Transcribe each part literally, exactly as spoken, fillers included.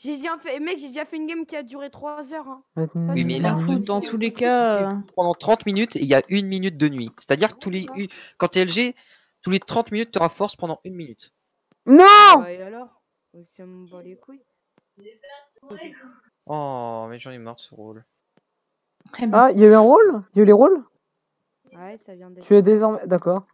J'ai déjà fait, mec, j'ai déjà fait une game qui a duré trois heures. Hein. Oui, mais là, Dans, dans tous les cas... Euh... pendant trente minutes, il y a une minute de nuit. C'est-à-dire que tous les, une... quand tu es L G, tous les trente minutes, tu auras force pendant une minute. Non bah, et alors ça me bat les couilles. Oh, mais j'en ai marre de ce rôle. Ah, il y a eu un rôle? Il y a eu les rôles? Ouais, ça vient d'être. Tu es désormais... D'accord.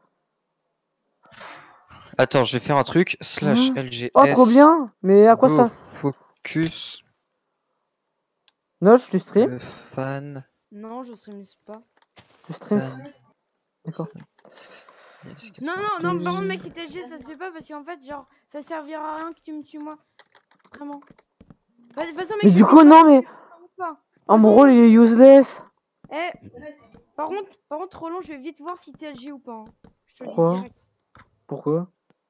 Attends, je vais faire un truc. Slash Ah. L G S. Oh, trop bien! Mais à quoi Go ça? Focus. Noche, tu stream? Euh, fan. Non, je stream pas. Tu streams? D'accord. Non, non, non, par contre, mec, si t'es L G, ça se fait pas parce qu'en fait, genre, ça servira à rien que tu me tues moi. Vraiment. Bah, de toute façon, mec, mais du coup, non, mais. Oh, mon rôle, il est useless. Eh, par contre, par contre, Roland, je vais vite voir si t'es L G ou pas. Hein. Je te Pourquoi? le dis direct. Pourquoi?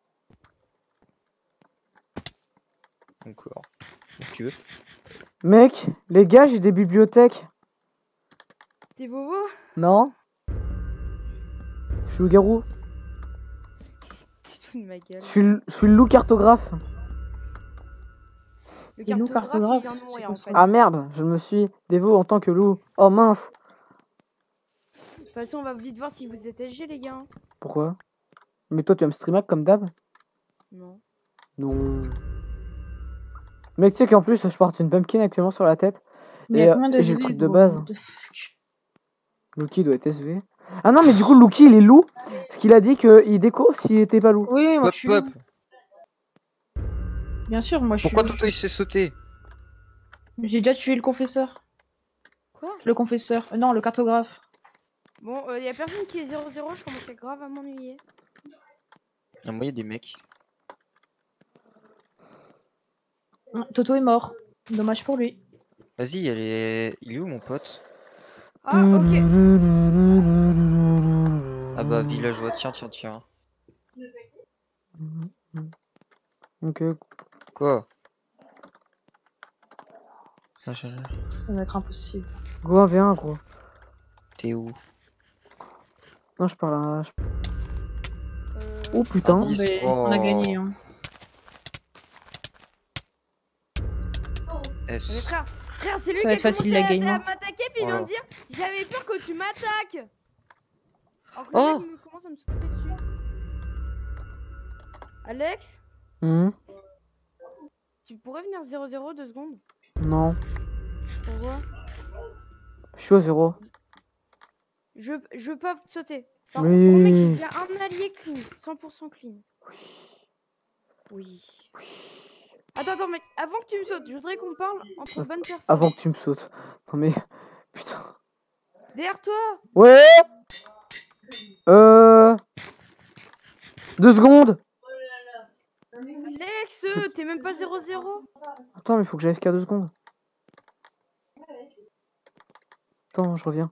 Encore. Si tu veux. Mec, les gars, j'ai des bibliothèques. T'es bobo? Non. Je suis loup-garou. Tu te fous de ma gueule. Je suis le, je suis le loup cartographe. Le cartographe, cartographe il vient de mourir, en fait. Ah merde, je me suis dévot en tant que loup. Oh mince. De toute façon, on va vite voir si vous êtes L G, les gars. Pourquoi? Mais toi, tu vas me streamac comme d'hab? Non. Non. Mec, tu sais qu'en plus, je porte une pumpkin actuellement sur la tête. Mais et euh, et j'ai le truc de base. Lucky doit être S V. Ah non, mais du coup, Lucky, il est loup. Parce qu'il a dit qu'il déco s'il était pas loup. Oui, moi Hop, je suis hop. Bien sûr, moi je Pourquoi suis... Toto il se fait sauter? J'ai déjà tué le confesseur. Quoi? Le confesseur. Euh, non, le cartographe. Bon, il euh, y a personne qui est zéro zéro, je commençais grave à m'ennuyer. Ah, moi, il y a des mecs. Toto est mort. Dommage pour lui. Vas-y, elle est... il est où mon pote? Ah, ok. Ah bah, villageois, tiens, tiens, tiens. Ok. Quoi? Ça va être impossible. Go, viens, gros. T'es où? Non, je parle à... Je... Euh... Oh putain. Oh, mais oh. On a gagné. Hein. S. Mais frère, frère c'est lui Ça va qui être a facile, commencé la à, game, à hein. m'attaquer puis il vient Voilà. de dire j'avais peur que tu m'attaques. Alors que Oh le mec me commence à me sauter dessus. Alex, Mmh. tu pourrais venir zéro zéro deux secondes? Non. Pourquoi? Je suis au zéro. Je, je peux pas te sauter. Par Mais... contre, mec, j'ai déjà un allié clean, cent pour cent clean. Oui. Oui. Attends, attends, mec, avant que tu me sautes, je voudrais qu'on parle entre bonnes personnes. Avant que tu me sautes. Non mais... Putain. Derrière toi. Ouais. Euh... Deux secondes. Alex, t'es même pas zéro zéro. Attends, mais faut que j'aille F K deux secondes. Attends, je reviens.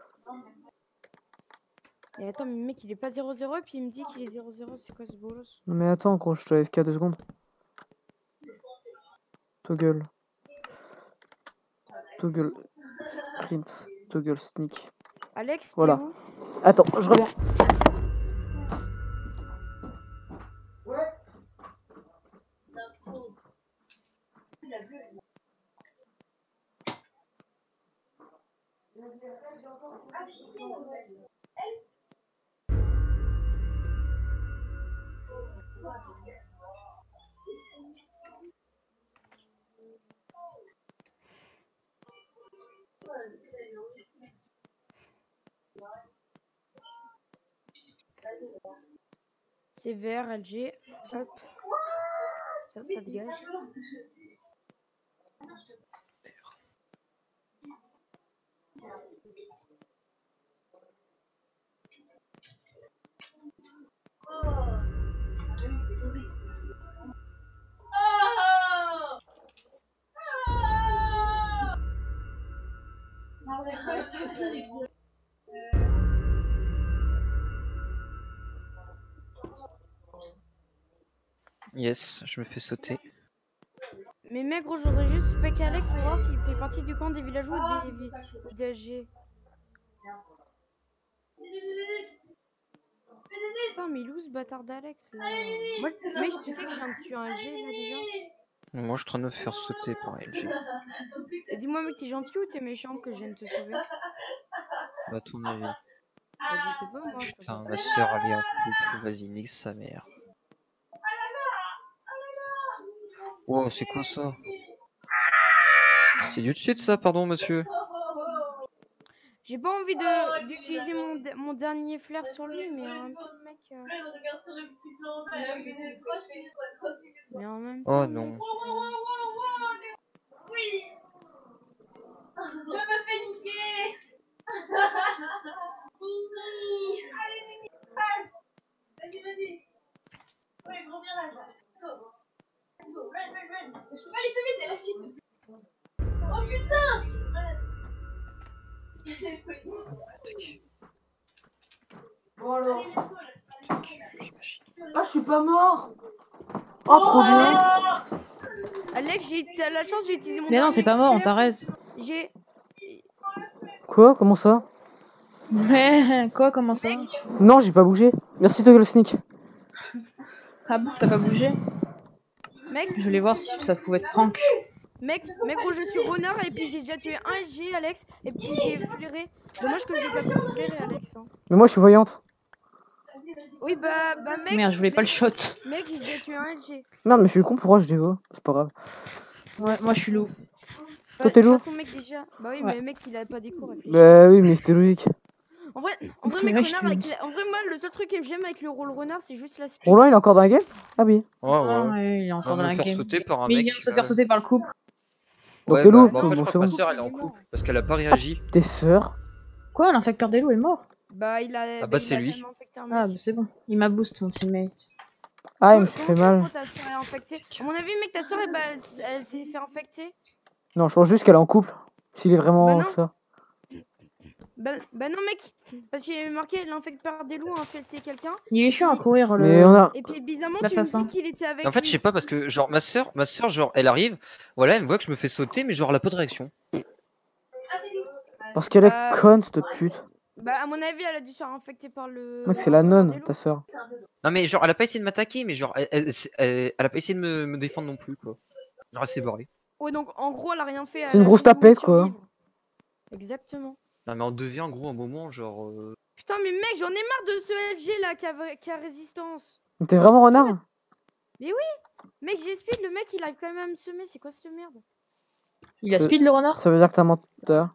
Et attends, mais mec, il est pas zéro zéro et puis il me dit qu'il est zéro zéro, c'est quoi ce bolos? Non mais attends, gros, je dois F K deux secondes. Toggle. Toggle. Sprint. Toggle sneak. Alex, voilà. Où attends, je reviens. Ouais. C'est vert, L G. Hop. Ça, ça dégage. Yes, je me fais sauter. Mais mec, gros, j'aurais juste spec Alex pour voir s'il fait partie du camp des villageois ou des, ou des L G. Putain, mais il est où ce bâtard d'Alex là? Moi, mec, tu sais que je viens de tuer un L G là déjà? Moi, je suis en train de me faire sauter par L G. Et dis-moi, mec, t'es gentil ou t'es méchant que je vienne te sauver? Bah, à ton avis. Bah, je sais pas, moi. je Putain, préfère ma ça. soeur, elle est en couple. Vas-y, nique sa mère. Oh, c'est quoi ça? C'est du shit, ça, pardon, monsieur. J'ai pas envie de d'utiliser mon, de- mon dernier flair sur lui, mais en même temps, mec. euh, Mais en même temps, Oh mec, non. euh, Bon alors. Ah, je suis pas mort. Oh, trop bien. Alex, j'ai t'as la chance, j'ai utilisé mon Mais non, dernier t'es pas mort, on flair. t'arrête. J'ai. Quoi? Comment ça? Mais quoi, comment ça? Non, j'ai pas bougé. Merci, Toggle Sneak. Ah bon, t'as pas bougé? Mec, Je voulais voir si ça pouvait être prank. mec, mec, gros, je suis renard et puis j'ai déjà tué un L G, Alex, et puis j'ai flairé. Dommage que j'ai pas pu flairer, Alex. Hein. Mais moi, je suis voyante. Oui, bah, bah, mec. Merde, je voulais pas le mec, shot. Mec, j'ai déjà tué un L G. Merde, mais je suis con, pourquoi je dévoue? C'est pas grave. Ouais, moi je suis loup. Toi, t'es De loup? toute façon, mec, déjà. Bah oui, Ouais. mais mec, il a pas des cours. Bah oui, mais c'était logique. En vrai, en vrai, mec, Ouais, renard, je avec te la- en vrai, moi, le seul truc que j'aime avec le rôle renard, c'est juste la speed. Roland, il est encore dans la game? Ah oui. Ouais, Ah ouais. ouais, il est Je encore viens dans de la me faire game. sauter par un Mais il mec. vient de se là. faire sauter par le couple. Donc Ouais, t'es bah, loup? bah, en fait, Bon, je crois c'est que ma bon. soeur, elle est en Il est mort. couple parce qu'elle a pas réagi. Tes sœurs? Quoi, l'infecteur des loups est mort? Bah, il a. Ah bah, bah, il c'est a lui. tellement infecté un Ah, mec. bah c'est bon. Il m'a boost mon teammate. Ah, il me Co- suis fait comment ça, mal. gros, ta soeur est infectée? À mon avis, mec, ta soeur, eh bah, elle, s- elle s'est fait infecter. Non, je pense juste qu'elle est en couple. S'il est Bah vraiment non. ça. Bah, bah non, mec. Parce qu'il y avait marqué l'infecteur des loups a infecté quelqu'un. Il est chiant à courir le. Mais on a. Et puis, bizarrement, tu me L'assassin. dis qu'il était avec En fait, je lui. sais pas parce que, genre, ma soeur, ma soeur, genre, elle arrive, voilà, elle me voit que je me fais sauter, mais genre, elle a pas de réaction. Parce qu'elle est Bah, conne, cette pute. bah, à mon avis, elle a dû se faire infecter par le. Mec, c'est la l'infecteur des nonne, loups. ta sœur. Non, mais genre, elle a pas essayé de m'attaquer, mais genre, elle, elle, elle- elle a pas essayé de me, me défendre non plus, quoi. Genre, elle s'est barrée. Ouais, donc en gros, elle a rien fait. C'est elle une a grosse juste voulu tapette, quoi. survivre. Exactement. Non, mais on devient, en gros, un moment, genre. euh, Putain, mais mec, j'en ai marre de ce L G là qui a, qui a résistance. Mais T'es vraiment renard? Mec, j'ai speed, le mec il arrive quand même à me semer. C'est quoi cette merde? Il a C'est- speed le renard? Ça veut dire que t'es un menteur.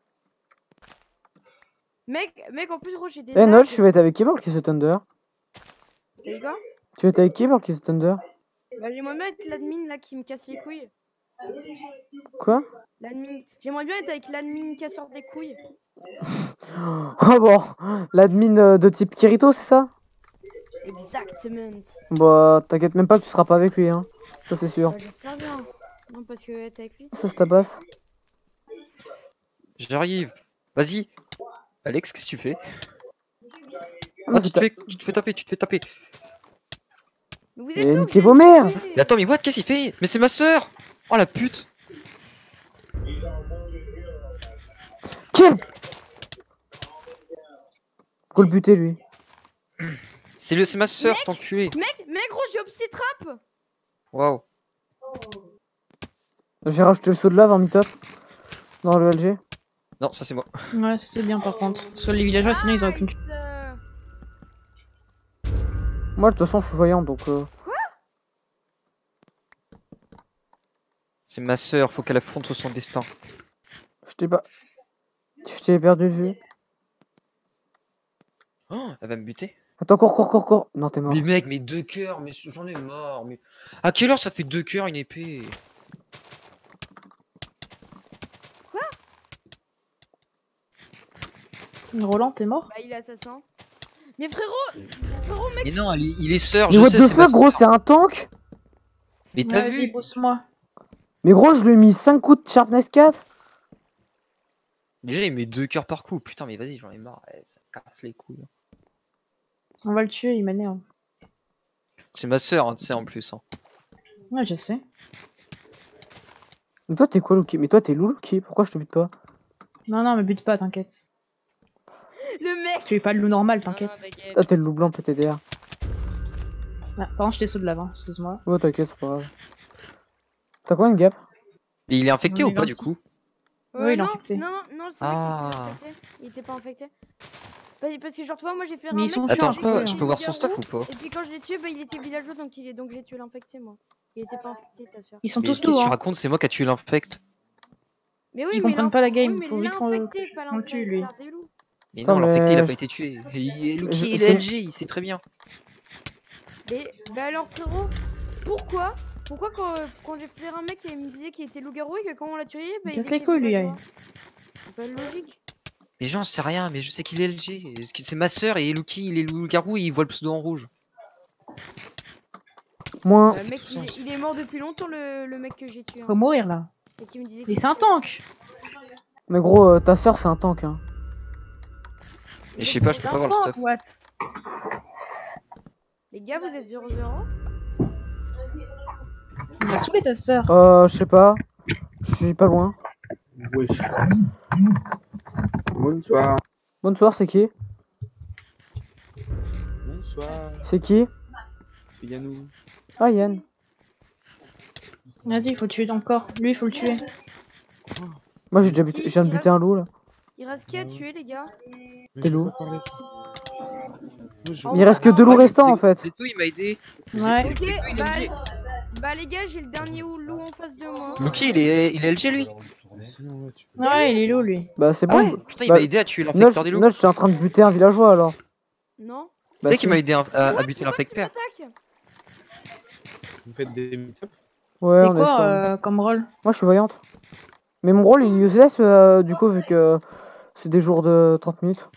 Mec, mec, en plus, gros, j'ai des. Eh, lags. Notch, tu vas être avec qui pour qui se Thunder? T'as vu quoi? Tu vas être avec qui pour qui se Thunder? Bah, j'aimerais bien être l'admin là qui me casse les couilles. Quoi? L'admin. J'aimerais bien être avec l'admin casseur des couilles. Oh bon, l'admin euh, de type Kirito, c'est ça? Exactement. Bah, t'inquiète même pas que tu seras pas avec lui, hein. Ça, c'est sûr. Bah, j'espère bien. Non, parce que être avec lui. Ça, c'est ta basse. J'arrive. Vas-y. Alex, qu'est-ce que tu fais? Ah, mais Ah, tu te t'as- fais, tu te fais taper, tu te fais taper. Mais vous êtes Et où? niquez J'ai vos été mères. tué. Mais attends, mais what? Qu'est-ce qu'il fait? Mais c'est ma soeur! Oh la pute! Kill! Faut le buter, lui. C'est le, c'est ma soeur, cet enculé! Mec, mec, gros, j'ai Opsy Trap. Waouh! J'ai rajouté le saut de lave en mi-top. Dans le L G. Non, ça c'est moi. Ouais, c'est bien par contre. Sur les villageois, sinon ils auraient aucune. Nice, euh, Moi, de toute façon, je suis voyant, donc... Euh... C'est ma soeur, faut qu'elle affronte son destin. Je t'ai pas... Je t'ai perdu de vue. Oh, elle va me buter. Attends, cours, cours, cours, cours. Non, t'es mort. Mais mec, mais deux cœurs, mais j'en ai marre. Mais à quelle heure ça fait deux cœurs une épée? Roland, t'es mort? Bah, il est assassin. Mais frérot, frérot, mec, Mais non, il est, il est sœur, Mais je what sais, the c'est ma fuck, gros, c'est un tank? Mais t'as Ouais, vas-y, vu? pousse-moi. Mais gros, je lui ai mis cinq coups de sharpness quatre. Déjà, il met deux cœurs par coup. Putain, mais vas-y, j'en ai marre. eh, ça casse les couilles. On va le tuer, il m'énerve. C'est ma soeur, hein, tu sais, en plus. Hein. Ouais, je sais. Mais toi, t'es quoi, Lucky? Mais toi, t'es loup, Lucky? Pourquoi je te bute pas? Non, non, me bute pas, t'inquiète. le mec. Tu es pas le loup normal, t'inquiète. Ah, t'inquiète. Ah, t'es le loup blanc P T D R. Ah, par contre, je t'ai saut de l'avant, excuse-moi. Ouais, t'inquiète, c'est pas grave. T'as combien de gap? Et il est infecté J'en ai ou pas du vingt-six. coup? Euh, Oui, il est non, infecté. non, non, non, c'est moi Ah. qui l'ai infecté. Il était pas infecté. Parce parce que genre, toi, moi j'ai fait un Mais ils mec sont qui Attends, chiants, je était peux, hein. je peux voir son stock loup-garou, ou pas? Et puis quand je l'ai tué, bah il était villageois donc il est donc j'ai tué l'infecté moi. Il était pas infecté, ta soeur. Ils sont Mais tous qu'est-ce que loups, tu hein. racontes? C'est moi qui a tué l'infect. Mais oui, Ils mais comprennent l'inf- pas la game, oui, mais faut vite qu'on- l'infecté, pas qu'on le tue, lui. l'infecté des loups. Mais Attends, non, l'infecté il a mais pas je- été tué. Et Lucky Je- il est c'est- L G, il sait très bien. Mais bah alors frérot, pourquoi Pourquoi quand, quand j'ai flairé un mec il me disait qu'il était loup-garou et que quand on l'a tué, bah Il il casse les était couilles, lui, villageois? C'est pas logique. Mais j'en sais rien, mais je sais qu'il est L G. Parce que c'est ma soeur et Lucky il est loup-garou et il voit le pseudo en rouge. Moins. Bah, le mec il est, il est mort depuis longtemps le, le mec que j'ai tué. Faut Hein. mourir, là. Et qui me disait Mais qu'il c'est un était- tank. Mais gros, euh, ta soeur c'est un tank. Hein. Mais je sais pas, je peux C'est pas un voir le tank, stuff. what? Les gars, vous êtes zéro zéro? Il m'a saoulé ta sœur. Euh, je sais pas. Je suis pas loin. Oui. Bonsoir. Bonsoir, c'est qui? Bonsoir. C'est qui? C'est Yannou. Ah, Yann. Vas-y, faut le tuer dans le corps. Lui, faut le tuer. Moi j'ai déjà buté, je viens de buter un loup là. Il reste qui à tuer, les gars? Mais Des je peux loups. pas parler. Moi, je- Il reste que deux loups restants en fait. C'est tout, il m'a aidé. Ouais. Ok, il a bah, dit. bah les gars, j'ai le dernier ou- loup en face de moi. Lucky il est, il est L G lui. Mais sinon, ouais, tu peux- Ouais, il est lourd, lui. Bah c'est Ah bon. ouais, putain, il Bah, m'a aidé à tuer Notch, l'infecteur des loups. Notch, j'étais en train de buter un villageois alors. Non? Tu Bah, sais si. qu'il m'a aidé à, à- à What buter Pourquoi tu l'infecteur. m'attaques? Vous faites des meet-up? Ouais, C'est on est quoi sur. euh, comme rôle? Moi je suis voyante. Mais mon rôle il est useless euh, du coup vu que c'est des jours de trente minutes.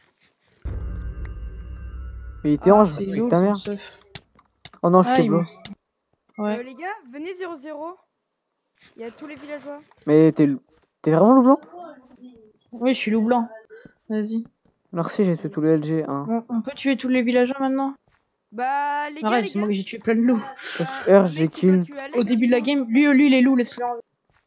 Mais il était Ah, ange, c'est avec lourd, ta mère. ce- Oh non, Ah, j'étais il bleu. me- Ouais. Euh, les gars, venez zéro zéro. Il y a tous les villageois. Mais t'es t'es vraiment loup blanc? Oui, je suis loup blanc. Vas-y. Merci, j'ai tué tous les L G. Hein. On, on peut tuer tous les villageois maintenant? Bah, les gars, Arrête, les c'est gars. moi que j'ai tué plein de loups. R, le j'ai mec qui doit kill. tuer Alex, Au début de la c'est game, lui, lui, les loups, laisse-le en vie.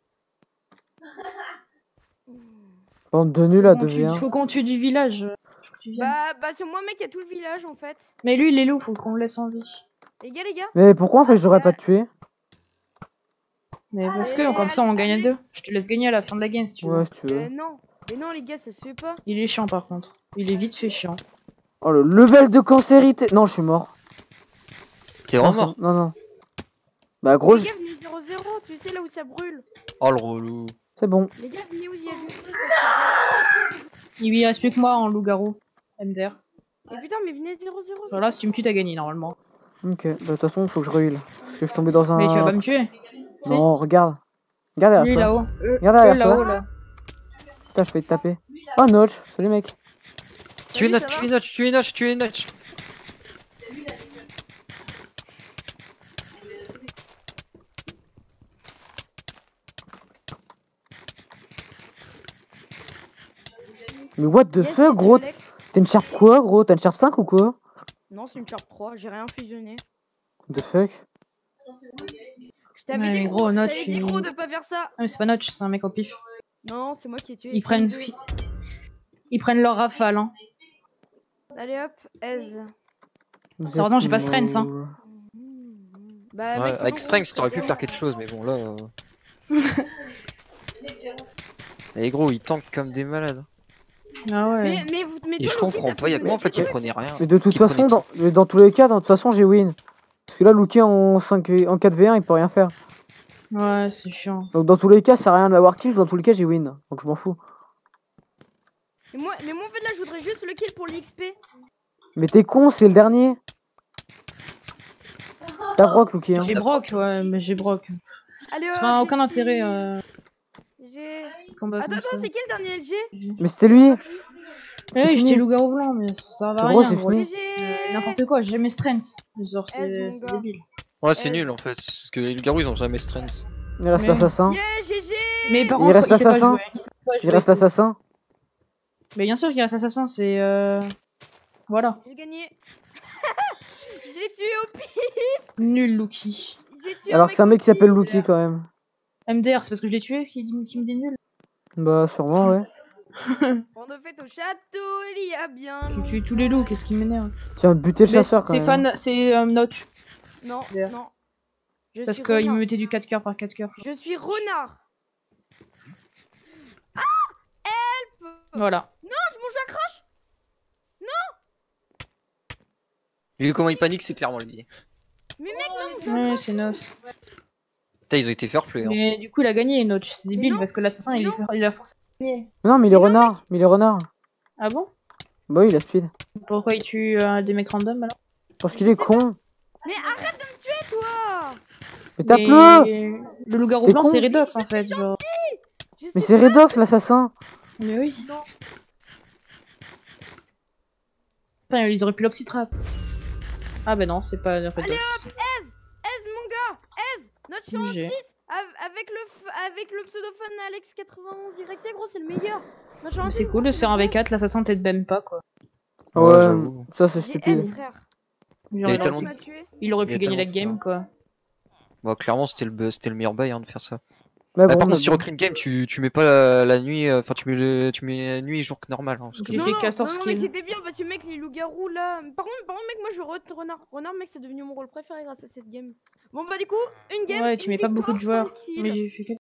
Bande de nuls à Faut qu'on tue- deux v un. Faut qu'on tue du village. Faut que tu viennes. Bah, bah c'est moi, mec, il y a tout le village en fait. Mais lui, les loups, faut qu'on le laisse en vie. Les gars, les gars. Mais pourquoi en fait j'aurais pas tué? Mais parce que, Et comme ça, on gagne à Alex- deux. Je te laisse gagner à la fin de la game si tu veux. Ouais, si tu veux. Euh, non. Mais non, les gars, ça se fait pas. Il est chiant par contre. Il est vite fait chiant. Oh le level de cancérité. Non, je suis mort. T'es Non, vraiment mort. Non, non. Bah gros, Les je- gars, venez zéro zéro. Tu sais là où ça brûle. Oh le relou. c'est bon. Les gars, venez où il y a du feu. ça Il lui reste plus que moi en loup-garou. M D R. fait- Et putain, mais venez zéro zéro. Alors là, si tu me tues, t'as gagné normalement. Ok, bah de toute façon, faut que je reheal. Parce que je suis tombé dans un. Mais tu vas pas me tuer. Non, regarde. Regarde Lui derrière toi. là-haut. Eux, Regarde eux, derrière là-haut toi. là. Putain, je vais te taper. Oh, Notch. Salut, mec. Tu es Salut, Notch, ça tu va es Notch, tu es Notch, tu es Notch. Mais what the Yes, fuck, j'ai gros? tué Alex. T'as une Sharp quoi, gros? T'as une Sharp cinq ou quoi? Non, c'est une Sharp trois. J'ai rien fusionné. What the fuck? Je t'avais Ouais, dit, mais gros, gros, je Notch, t'avais dit, il- gros, de pas faire ça. Ah, mais c'est pas Notch, c'est un mec au pif. Non, c'est moi qui ai tué. Ils prennent deux. ce qui- Ils prennent leur rafale, hein. Allez hop, aise. Vous Pardon, êtes j'ai pas strength, hein. molles. Bah, Ouais, mec, avec sinon, Strength, gros, t'aurais pu c'est faire bien. quelque chose, mais bon là. euh... Et gros, ils tankent comme des malades. Ah ouais. Mais, mais, vous- mais Et toi, je Loki, comprends t'as pas, y'a fait que moi en des fait, ils trucs. prenaient rien. Mais de toute Qui façon, prenait dans, mais dans tous les cas, de toute façon, j'ai win. Parce que là, Lucky en, cinq v... en quatre v un, il peut rien faire. Ouais, c'est chiant. Donc dans tous les cas, ça sert à rien de m'avoir kill. Dans tous les cas, j'ai win. Donc je m'en fous. Mais moi, mais moi, en fait, là, je voudrais juste le kill pour l'X P. Mais t'es con, c'est le dernier. T'as broc, Lucky. Hein. J'ai Brock, ouais, mais j'ai Brock. Allez, Ça hop, n'a j'ai aucun fini. intérêt. Euh... J'ai. combat Attends, comme attends, ça. c'est qui le dernier L G? Mais c'était lui. Eh C'est oui, fini. j'étais loup-garou blanc, mais ça va Gros, rien. c'est gros. fini. G Euh, N'importe quoi, j'ai jamais strength. Genre, Eh, c'est mon c'est gars. débile. Ouais, c'est Euh, nul en fait. Parce que les garous ils ont jamais strength. Il reste Mais- l'assassin. Yeah, G G. Mais par Il contre, reste sait pas assassin. jouer, il sait pas Il jouer. reste l'assassin. Mais bien sûr qu'il reste assassin, c'est. Euh... Voilà. J'ai gagné. J'ai tué au pire. Nul, Lucky. J'ai tué Alors au que c'est un au mec qui s'appelle pire. Lucky quand même. M D R, c'est parce que je l'ai tué qui, qui me dit nul. Bah sûrement, ouais. On a fait au château, il y a bien J'ai longtemps. tué tous les loups, qu'est-ce qui m'énerve. Tu as buté le Mais chasseur quand C'est même. hein. fan, c'est euh, Notch. Non, D'ailleurs. non. Je Parce suis qu'il renard. me mettait du quatre cœurs par quatre cœurs. Je suis renard. Voilà. Non, je mange la crache. Vu comment il panique, c'est clairement lui. Mais mec, non, je Ouais, c'est neuf. Putain, ils ont été fair play. Hein. Mais du coup, il a gagné, Notch. C'est débile non. parce que l'assassin, Mais il, non. est- il a forcé à gagner. Non, mais il est renard. Mais il est renard. Ah bon? Bah oui, il a speed. Pourquoi il tue euh, des mecs random alors? Parce qu'il est con. Mais arrête de me tuer, toi. Mais tape-le. Mais... Le loup-garou T'es blanc, con. c'est Redox en fait. Genre. Je Mais sais c'est Redox l'assassin. Mais oui. Non. Enfin, ils auraient pu l'oxytrap. Ah bah non, c'est pas Redox. Allez hop, Ez, Ez mon gars, Ez, notre champ G G. six avec le f- avec le pseudophone Alex quatre-vingt-onze direct, gros, c'est le meilleur. Notre champ Mais six, c'est gros, cool de se faire un le V quatre, l'assassin t'aide même pas quoi. Ouais, Ouais, j'avoue. ça c'est best. J'ai stupide. Ez, frère. Genre, y a il, tellement aurait de- Tu pu... m'as tué. il aurait Il y a pu gagner la tellement de game quoi. Bah, clairement, c'était le, bu- c'était le meilleur bail hein, de faire ça. Mais Bah, bon, par mais contre, sur bon. Recruit Game, tu, tu mets pas la, la nuit, euh, enfin, tu mets, le- tu mets nuit et jour normal. Hein, parce que- J'ai Non, fait non, quatorze non, non, mais kills. c'était bien parce que mec, les loups-garous là. Par contre, par contre, mec, moi je re renard. Renard, mec, c'est devenu mon rôle préféré grâce à cette game. Bon, bah, du coup, une game. Ouais, tu une mets pas beaucoup de victoire, joueurs. cent kills. Mais j'ai fait